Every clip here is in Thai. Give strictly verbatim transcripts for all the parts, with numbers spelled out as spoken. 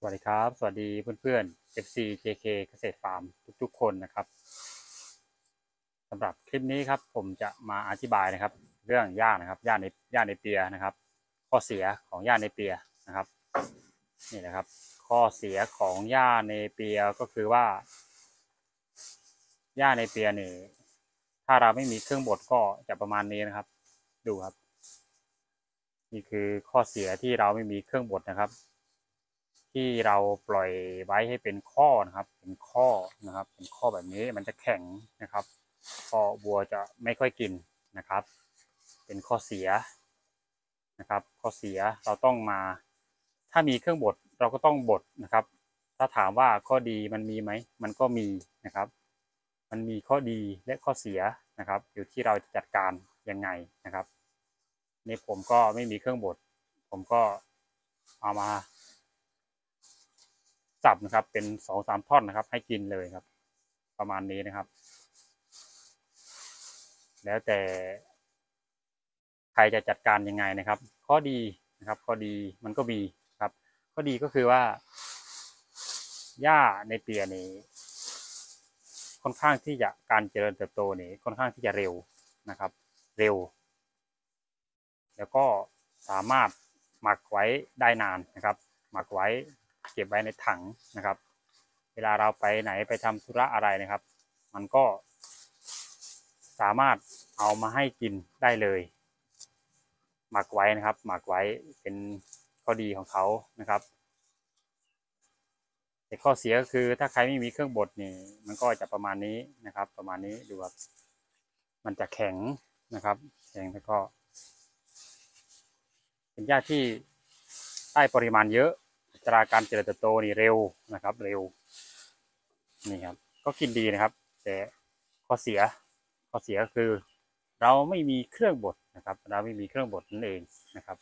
สวัสดีครับสวัสดีเพื่อนๆ เอฟ ซี เจ เค เกษตรฟาร์มทุกๆคนนะครับสำหรับคลิปนี้ครับผมจะมาอธิบายนะครับเรื่องหญ้านะครับหญ้าในหญ้าในเปียนะครับข้อเสียของหญ้าในเปียนะครับนี่นะครับข้อเสียของหญ้าในเปียก็คือว่าหญ้าในเปียนี่ถ้าเราไม่มีเครื่องบดก็จะประมาณนี้นะครับดูครับนี่คือข้อเสียที่เราไม่มีเครื่องบดนะครับที่เราปล่อยไว้ให้เป็นข้อนะครับเป็นข้อนะครับเป็นข้อแบบนี้มันจะแข็งนะครับพอวัวจะไม่ค่อยกินนะครับเป็นข้อเสียนะครับข้อเสียเราต้องมาถ้ามีเครื่องบดเราก็ต้องบดนะครับถ้าถามว่าข้อดีมันมีไหมมันก็มีนะครับมันมีข้อดีและข้อเสียนะครับอยู่ที่เราจะจัดการยังไงนะครับนี่ผมก็ไม่มีเครื่องบดผมก็เอามาสับนะครับเป็นสองสามท่อนนะครับให้กินเลยครับประมาณนี้นะครับแล้วแต่ใครจะจัดการยังไงนะครับข้อดีนะครับข้อดีมันก็มีครับข้อดีก็คือว่าหญ้าในเปียนี้ค่อนข้างที่จะการเจริญเติบโตนี้ค่อนข้างที่จะเร็วนะครับเร็วแล้วก็สามารถหมักไว้ได้นานนะครับหมักไว้เก็บไว้ในถังนะครับเวลาเราไปไหนไปทำธุระอะไรนะครับมันก็สามารถเอามาให้กินได้เลยหมักไว้นะครับหมักไว้เป็นข้อดีของเขานะครับแต่ข้อเสียก็คือถ้าใครไม่มีเครื่องบดนี่มันก็จะประมาณนี้นะครับประมาณนี้ดูครับมันจะแข็งนะครับแข็งแล้วก็เป็นหญ้าที่ได้ปริมาณเยอะอัตราการเจริญเติบโตนี่เร็วนะครับเร็วนี่ครับก็กินดีนะครับแต่ข้อเสียข้อเสียก็คือเราไม่มีเครื่องบดนะครับเราไม่มีเครื่องบดนั่นเองนะครับ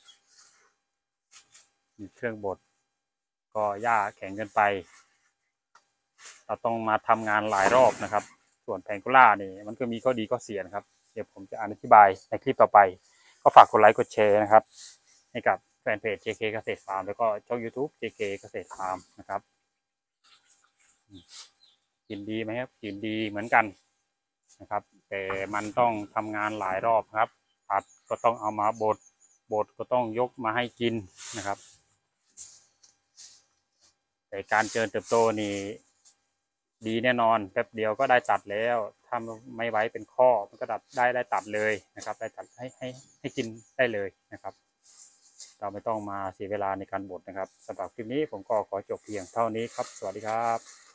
มีเครื่องบดก็หญ้าแข็งเกินไปเราต้องมาทำงานหลายรอบนะครับส่วนแพงโกล่านี่มันก็มีข้อดีข้อเสียนะครับเดี๋ยวผมจะอธิบายในคลิปต่อไปก็ฝากกดไลค์กดแชร์นะครับให้กับแฟนเพจ เจ เค เกษตรฟาร์มแล้วก็ช่อง ยูทูบ เจ เค เกษตรฟาร์มนะครับกินดีไหมครับกินดีเหมือนกันนะครับแต่มันต้องทำงานหลายรอบครับผัดก็ต้องเอามาบดบดก็ต้องยกมาให้กินนะครับแต่การเจริญเติบโตนี่ดีแน่นอนแป๊บเดียวก็ได้ตัดแล้วถ้าไม่ไว้เป็นข้อมันก็ดับได้ได้ตัดเลยนะครับได้ตัดให้ให้ให้กินได้เลยนะครับเราไม่ต้องมาเสียเวลาในการบดนะครับสำหรับคลิปนี้ผมก็ขอจบเพียงเท่านี้ครับสวัสดีครับ